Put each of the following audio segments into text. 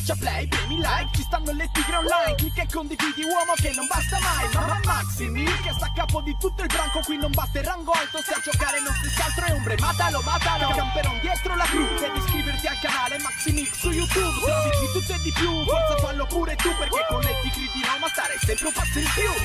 Schiaccia play, premi like, ci stanno le tigre online. Clicca e condividi, uomo, che non basta mai. Ma Maxi Mil che sta a capo di tutto il branco. Qui non basta il rango alto, se a giocare non si altro è ombre. Matalo, matalo, camperon dietro la cru. Devi iscriverti al canale Maxi Mil su YouTube. Servizi di tutto e di più, forza fallo pure tu. Perché con le tigre di Roma stare sempre un passo in più.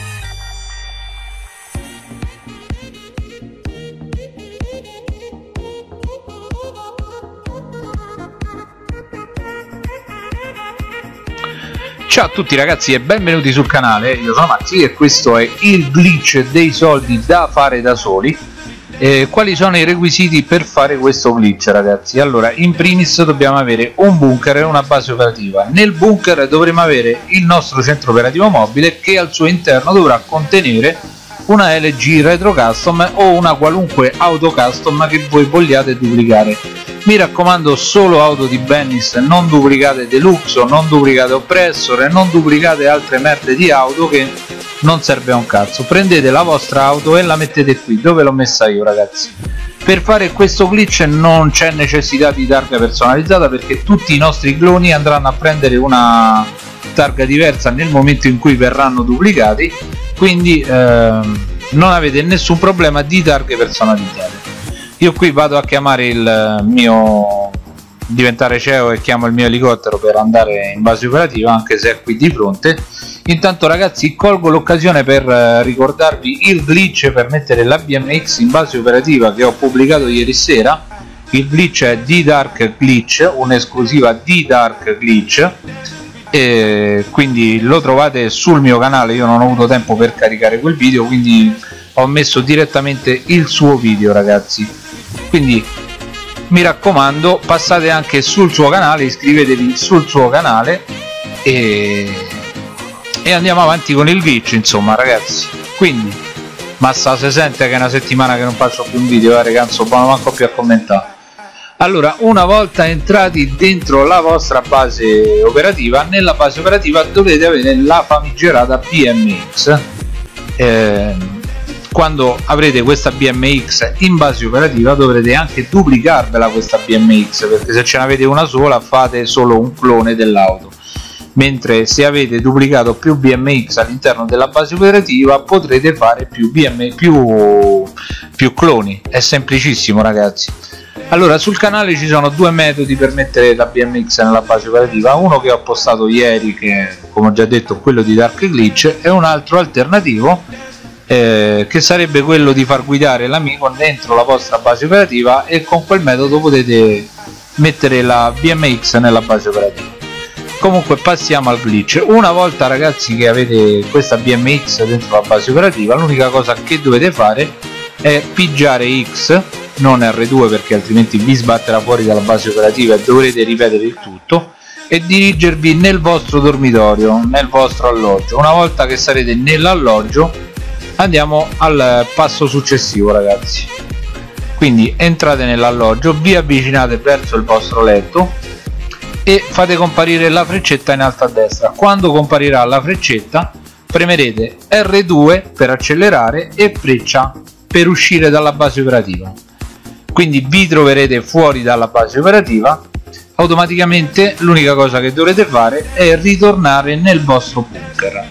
Ciao a tutti ragazzi e benvenuti sul canale, io sono Maxi e questo è il glitch dei soldi da fare da soli. Quali sono i requisiti per fare questo glitch ragazzi? Allora, in primis dobbiamo avere un bunker e una base operativa. Nel bunker dovremo avere il nostro centro operativo mobile che al suo interno dovrà contenere una LG Retro Custom o una qualunque auto custom che voi vogliate duplicare. Mi raccomando, solo auto di Bennis, non duplicate Deluxe, non duplicate Oppressor e non duplicate altre merde di auto che non serve a un cazzo. Prendete la vostra auto e la mettete qui dove l'ho messa io ragazzi. Per fare questo glitch non c'è necessità di targa personalizzata perché tutti i nostri cloni andranno a prendere una targa diversa nel momento in cui verranno duplicati, quindi non avete nessun problema di targhe personalizzate. Io qui vado a chiamare il mio diventare CEO e chiamo il mio elicottero per andare in base operativa, anche se è qui di fronte. Intanto ragazzi colgo l'occasione per ricordarvi il glitch per mettere la BMX in base operativa che ho pubblicato ieri sera. Il glitch è D-Dark Glitch, un'esclusiva D-Dark Glitch, e quindi lo trovate sul mio canale. Io non ho avuto tempo per caricare quel video, quindi ho messo direttamente il suo video ragazzi. Quindi mi raccomando, passate anche sul suo canale, iscrivetevi sul suo canale e andiamo avanti con il glitch insomma ragazzi. Quindi massa se sente che è una settimana che non faccio più un video, ragazzi, non manco più a commentare. Allora, una volta entrati dentro la vostra base operativa, nella base operativa dovete avere la famigerata BMX. Quando avrete questa BMX in base operativa dovrete anche duplicarvela questa BMX, perché se ce n'avete una sola fate solo un clone dell'auto, mentre se avete duplicato più BMX all'interno della base operativa potrete fare più cloni. È semplicissimo ragazzi. Allora, sul canale ci sono due metodi per mettere la BMX nella base operativa, uno che ho postato ieri che come ho già detto è quello di Dark Glitch, e un altro alternativo che sarebbe quello di far guidare l'amico dentro la vostra base operativa, e con quel metodo potete mettere la BMX nella base operativa. Comunque passiamo al glitch. Una volta ragazzi che avete questa BMX dentro la base operativa, l'unica cosa che dovete fare è pigiare X, non R2 perché altrimenti vi sbatterà fuori dalla base operativa e dovrete ripetere il tutto, e dirigervi nel vostro dormitorio, nel vostro alloggio. Una volta che sarete nell'alloggio andiamo al passo successivo ragazzi. Quindi entrate nell'alloggio, vi avvicinate verso il vostro letto e fate comparire la freccetta in alto a destra. Quando comparirà la freccetta premerete R2 per accelerare e freccia per uscire dalla base operativa. Quindi vi troverete fuori dalla base operativa. Automaticamente l'unica cosa che dovrete fare è ritornare nel vostro bunker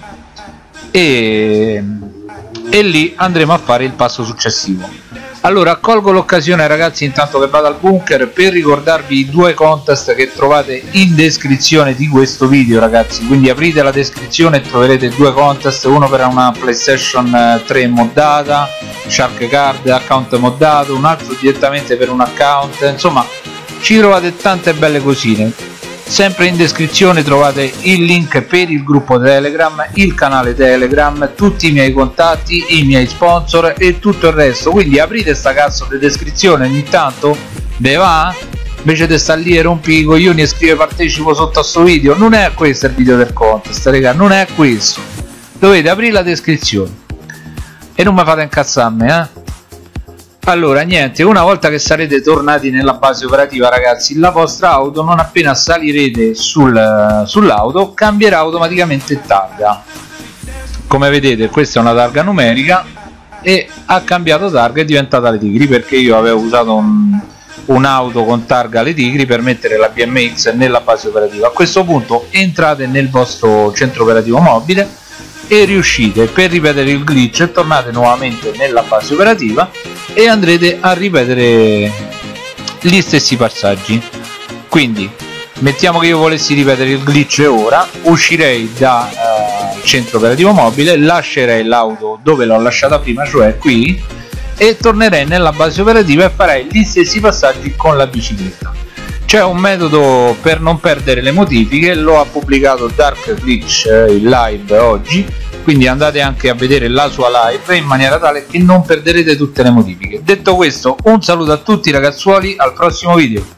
e lì andremo a fare il passo successivo. Allora, colgo l'occasione ragazzi intanto che vado al bunker per ricordarvi i due contest che trovate in descrizione di questo video ragazzi. Quindi aprite la descrizione e troverete due contest, uno per una PlayStation 3 moddata, Shark Card account moddato, un altro direttamente per un account. Insomma, ci trovate tante belle cosine. Sempre in descrizione trovate il link per il gruppo Telegram, il canale Telegram, tutti i miei contatti, i miei sponsor e tutto il resto. Quindi aprite sta cazzo di descrizione ogni tanto, ve va? Invece di stare lì e rompi i coglioni e scrive partecipo sotto a sto video. Non è questo il video del contest, raga, non è questo. Dovete aprire la descrizione e non mi fate incazzarmi, Allora niente, una volta che sarete tornati nella base operativa ragazzi, la vostra auto non appena salirete sull'auto cambierà automaticamente targa. Come vedete questa è una targa numerica e ha cambiato targa, è diventata le Tigri, perché io avevo usato un'auto con targa Le Tigri per mettere la BMX nella base operativa. A questo punto entrate nel vostro centro operativo mobile e riuscite per ripetere il glitch e tornate nuovamente nella base operativa e andrete a ripetere gli stessi passaggi. Quindi mettiamo che io volessi ripetere il glitch ora, uscirei dal centro operativo mobile, lascerei l'auto dove l'ho lasciata prima, cioè qui, e tornerei nella base operativa e farei gli stessi passaggi con la bicicletta. C'è un metodo per non perdere le modifiche, lo ha pubblicato Dark Glitch in live oggi, quindi andate anche a vedere la sua live in maniera tale che non perderete tutte le modifiche. Detto questo, un saluto a tutti ragazzuoli, al prossimo video.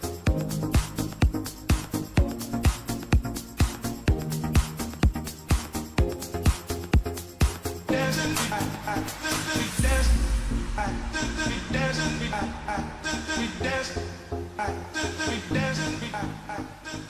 We dance.